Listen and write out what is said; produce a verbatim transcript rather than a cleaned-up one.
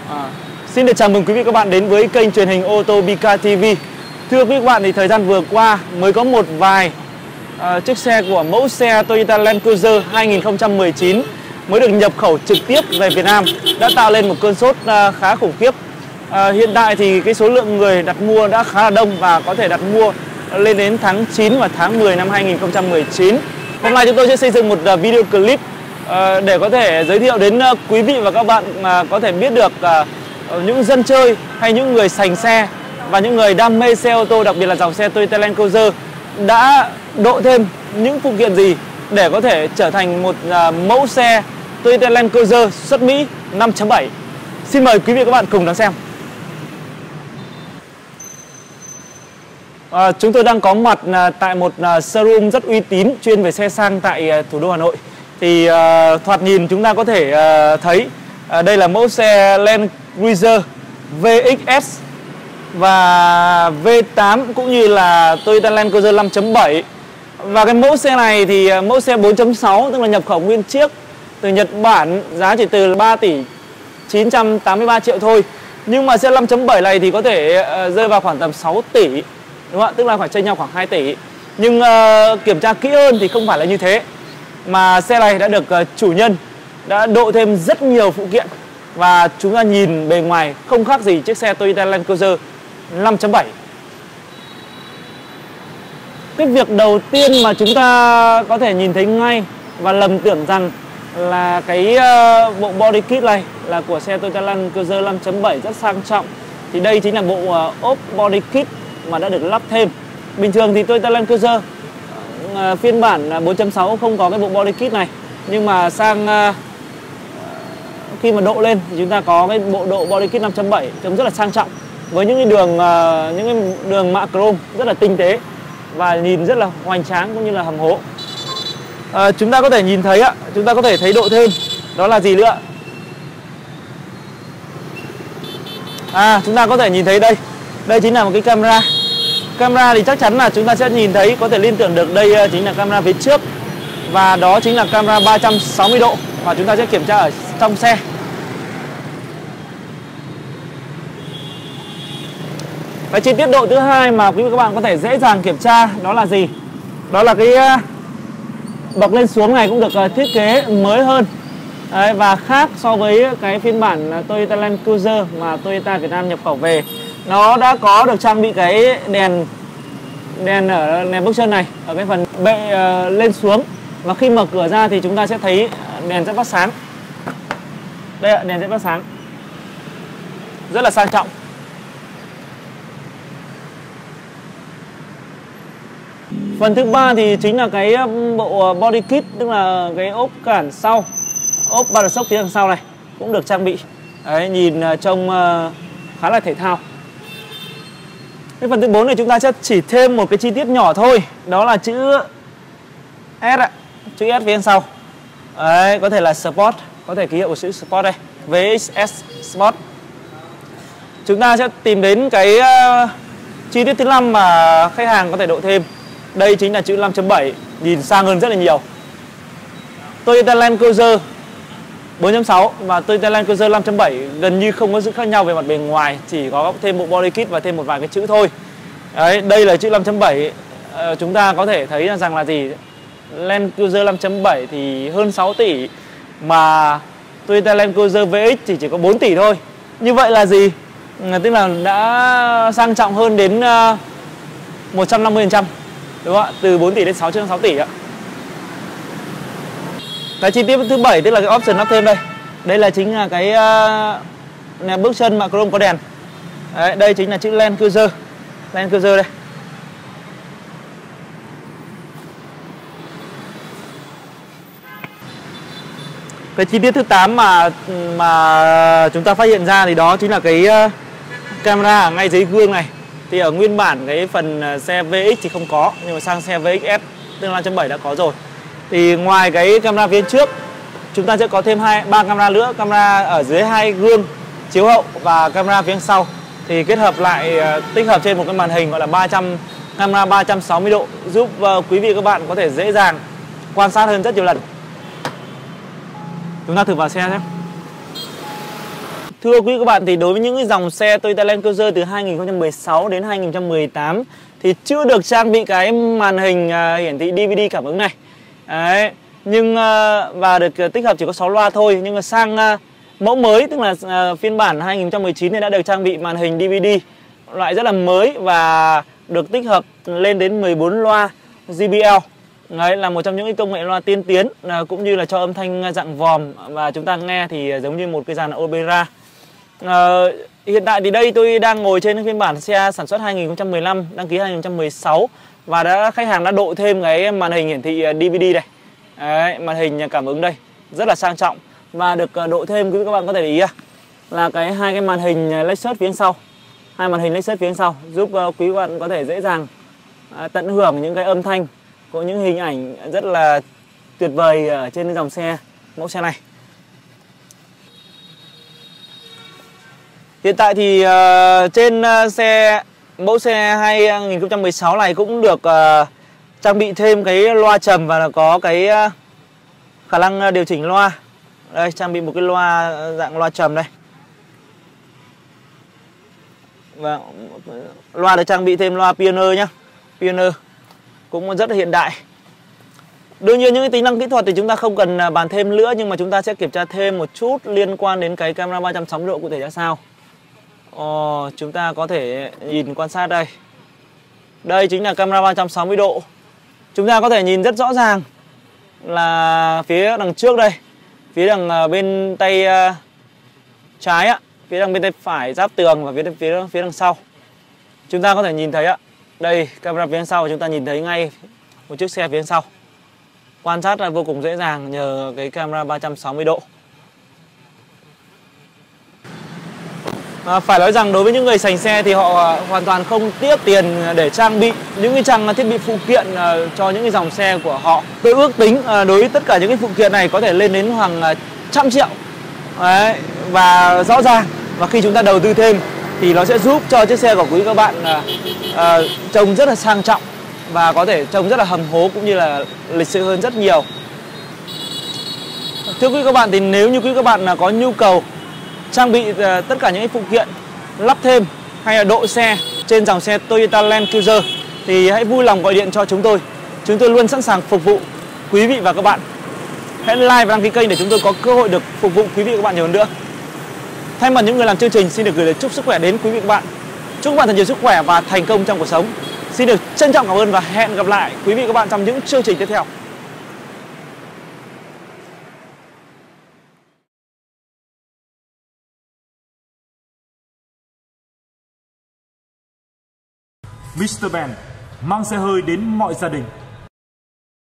À, xin được chào mừng quý vị các bạn đến với kênh truyền hình ô tô bê ca ti vi. Thưa quý vị các bạn, thì thời gian vừa qua mới có một vài uh, chiếc xe của mẫu xe Toyota Land Cruiser hai nghìn không trăm mười chín mới được nhập khẩu trực tiếp về Việt Nam đã tạo lên một cơn sốt uh, khá khủng khiếp. Uh, hiện tại thì cái số lượng người đặt mua đã khá là đông và có thể đặt mua lên đến tháng chín và tháng mười năm hai nghìn không trăm mười chín. Hôm nay chúng tôi sẽ xây dựng một uh, video clip uh, để có thể giới thiệu đến uh, quý vị và các bạn mà uh, có thể biết được uh, những dân chơi hay những người sành xe và những người đam mê xe ô tô, đặc biệt là dòng xe Toyota Land Cruiser đã độ thêm những phụ kiện gì để có thể trở thành một uh, mẫu xe Toyota Land Cruiser xuất Mỹ năm chấm bảy. Xin mời quý vị và các bạn cùng đón xem. À, chúng tôi đang có mặt à, tại một à, showroom rất uy tín chuyên về xe sang tại à, thủ đô Hà Nội. Thì à, thoạt nhìn chúng ta có thể à, thấy à, đây là mẫu xe Land Cruiser vê ích ét và vê tám cũng như là Toyota Land Cruiser năm chấm bảy. Và cái mẫu xe này thì à, mẫu xe bốn chấm sáu, tức là nhập khẩu nguyên chiếc từ Nhật Bản, giá chỉ từ ba tỷ chín trăm tám mươi ba triệu thôi. Nhưng mà xe năm chấm bảy này thì có thể à, rơi vào khoảng tầm sáu tỷ. Đúng không ạ? Tức là phải chênh nhau khoảng hai tỷ. Nhưng uh, kiểm tra kỹ hơn thì không phải là như thế. Mà xe này đã được uh, chủ nhân đã độ thêm rất nhiều phụ kiện. Và chúng ta nhìn bề ngoài không khác gì chiếc xe Toyota Land Cruiser năm chấm bảy. Cái việc đầu tiên mà chúng ta có thể nhìn thấy ngay và lầm tưởng rằng là cái uh, bộ body kit này là của xe Toyota Land Cruiser năm chấm bảy rất sang trọng. Thì đây chính là bộ uh, ốp body kit mà đã được lắp thêm. Bình thường thì Toyota Land Cruiser uh, phiên bản bốn chấm sáu không có cái bộ body kit này. Nhưng mà sang uh, khi mà độ lên thì chúng ta có cái bộ độ body kit năm chấm bảy trông rất là sang trọng, với những cái đường uh, những cái đường mạ chrome rất là tinh tế và nhìn rất là hoành tráng cũng như là hầm hố. Uh, chúng ta có thể nhìn thấy ạ, chúng ta có thể thấy độ thêm đó là gì nữa? À, chúng ta có thể nhìn thấy đây. Đây chính là một cái camera. Camera thì chắc chắn là chúng ta sẽ nhìn thấy, có thể liên tưởng được đây chính là camera phía trước. Và đó chính là camera ba trăm sáu mươi độ và chúng ta sẽ kiểm tra ở trong xe. Cái chi tiết độ thứ hai mà quý vị các bạn có thể dễ dàng kiểm tra đó là gì? Đó là cái bậc lên xuống này cũng được thiết kế mới hơn. Đấy, và khác so với cái phiên bản Toyota Land Cruiser mà Toyota Việt Nam nhập khẩu về. Nó đã có được trang bị cái đèn đèn ở đèn bước chân này ở cái phần bệ uh, lên xuống, và khi mở cửa ra thì chúng ta sẽ thấy đèn sẽ phát sáng. Đây ạ, đèn sẽ phát sáng rất là sang trọng. Phần thứ ba thì chính là cái bộ body kit, tức là cái ốp cản sau, ốp ba đợt sốc phía đằng sau này cũng được trang bị. Đấy, nhìn trông uh, khá là thể thao. Cái phần thứ bốn này chúng ta sẽ chỉ thêm một cái chi tiết nhỏ thôi, đó là chữ S ạ, chữ S phía sau. Đấy, có thể là Sport, có thể ký hiệu của chữ Sport đây, vê ích ét Sport. Chúng ta sẽ tìm đến cái uh, chi tiết thứ năm mà khách hàng có thể độ thêm. Đây chính là chữ năm chấm bảy, nhìn sang hơn rất là nhiều. Toyota Land Cruiser bốn chấm sáu và Toyota Land Cruiser năm chấm bảy gần như không có sự khác nhau về mặt bề ngoài, chỉ có thêm bộ body kit và thêm một vài cái chữ thôi. Đấy, đây là chữ năm chấm bảy. À, chúng ta có thể thấy rằng là gì? Land Cruiser năm chấm bảy thì hơn sáu tỷ, mà Toyota Land Cruiser vê ích thì chỉ có bốn tỷ thôi. Như vậy là gì? À, tức là đã sang trọng hơn đến uh, một trăm năm mươi phần trăm. Đúng không ạ? Từ bốn tỷ đến sáu trăm sáu tỷ ạ. Cái chi tiết thứ bảy, tức là cái option lắp thêm đây. Đây là chính là cái uh, nẹp bước chân mà chrome có đèn. Đấy, đây chính là chữ Land Cruiser. Land Cruiser đây. Cái chi tiết thứ tám mà mà chúng ta phát hiện ra thì đó chính là cái uh, camera ở ngay dưới gương này. Thì ở nguyên bản cái phần xe vê ích thì không có, nhưng mà sang xe vê ích ét tức là năm chấm bảy đã có rồi. Thì ngoài cái camera phía trước, chúng ta sẽ có thêm hai ba camera nữa, camera ở dưới hai gương chiếu hậu và camera phía sau. Thì kết hợp lại, tích hợp trên một cái màn hình gọi là ba trăm camera ba trăm sáu mươi độ, giúp uh, quý vị các bạn có thể dễ dàng quan sát hơn rất nhiều lần. Chúng ta thử vào xe nhé. Thưa quý các bạn, thì đối với những cái dòng xe Toyota Land Cruiser từ hai nghìn không trăm mười sáu đến hai nghìn không trăm mười tám thì chưa được trang bị cái màn hình uh, hiển thị đê vê đê cảm ứng này. Đấy. Nhưng uh, và được uh, tích hợp chỉ có sáu loa thôi. Nhưng mà sang uh, mẫu mới, tức là uh, phiên bản hai nghìn không trăm mười chín thì đã được trang bị màn hình đê vê đê loại rất là mới và được tích hợp lên đến mười bốn loa gi bê lờ. Đấy là một trong những cái công nghệ loa tiên tiến, uh, cũng như là cho âm thanh dạng vòm và chúng ta nghe thì giống như một cái dàn opera. Uh, hiện tại thì đây tôi đang ngồi trên phiên bản xe sản xuất hai nghìn không trăm mười lăm, đăng ký hai nghìn không trăm mười sáu và đã khách hàng đã độ thêm cái màn hình hiển thị đê vê đê này. Đấy, màn hình cảm ứng đây rất là sang trọng và được độ thêm, quý vị các bạn có thể để ý là cái hai cái màn hình Lexus phía sau, hai màn hình Lexus phía sau giúp uh, quý bạn có thể dễ dàng uh, tận hưởng những cái âm thanh, có những hình ảnh rất là tuyệt vời ở trên dòng xe mẫu xe này. Hiện tại thì uh, trên uh, xe mẫu xe hai nghìn không trăm mười sáu này cũng được uh, trang bị thêm cái loa trầm và có cái uh, khả năng điều chỉnh loa. Đây, trang bị một cái loa dạng loa trầm đây. Và loa được trang bị thêm loa Pioneer nhá. Pioneer cũng rất là hiện đại. Đương nhiên những cái tính năng kỹ thuật thì chúng ta không cần bàn thêm nữa, nhưng mà chúng ta sẽ kiểm tra thêm một chút liên quan đến cái camera ba trăm sáu mươi độ cụ thể ra sao. Ồ, chúng ta có thể nhìn quan sát đây. Đây chính là camera ba trăm sáu mươi độ. Chúng ta có thể nhìn rất rõ ràng là phía đằng trước đây, phía đằng bên tay uh, trái á, phía đằng bên tay phải giáp tường và phía phía phía đằng sau. Chúng ta có thể nhìn thấy ạ. Đây, camera phía sau chúng ta nhìn thấy ngay một chiếc xe phía sau. Quan sát là vô cùng dễ dàng nhờ cái camera ba trăm sáu mươi độ. À, phải nói rằng đối với những người sành xe thì họ hoàn toàn không tiếc tiền để trang bị những cái trang thiết bị phụ kiện uh, cho những cái dòng xe của họ. Tôi ước tính uh, đối với tất cả những cái phụ kiện này có thể lên đến hàng uh, trăm triệu. Đấy, và rõ ràng và khi chúng ta đầu tư thêm thì nó sẽ giúp cho chiếc xe của quý các bạn uh, uh, trông rất là sang trọng và có thể trông rất là hầm hố cũng như là lịch sự hơn rất nhiều. Thưa quý các bạn, thì nếu như quý các bạn có nhu cầu trang bị uh, tất cả những phụ kiện, lắp thêm hay là độ xe trên dòng xe Toyota Land Cruiser thì hãy vui lòng gọi điện cho chúng tôi. Chúng tôi luôn sẵn sàng phục vụ quý vị và các bạn. Hãy like và đăng ký kênh để chúng tôi có cơ hội được phục vụ quý vị và các bạn nhiều hơn nữa. Thay mặt những người làm chương trình, xin được gửi lời chúc sức khỏe đến quý vị và các bạn. Chúc các bạn thật nhiều sức khỏe và thành công trong cuộc sống. Xin được trân trọng cảm ơn và hẹn gặp lại quý vị và các bạn trong những chương trình tiếp theo. mít tơ Benz mang xe hơi đến mọi gia đình.